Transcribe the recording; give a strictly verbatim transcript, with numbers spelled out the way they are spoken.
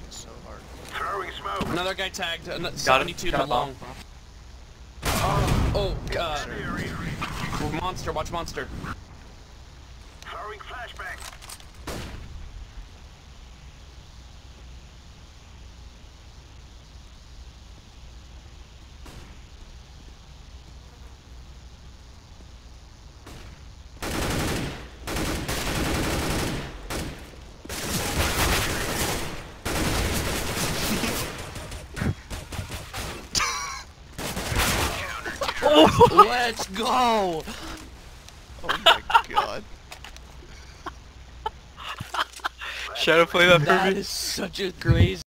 so hard. Throwing smoke. Another guy tagged. An Got seventy-two him. not Got long. Oh, God. Monster, watch monster. Throwing flashbang. Let's go! Oh my god. Shadow play that for That me. is such a crazy.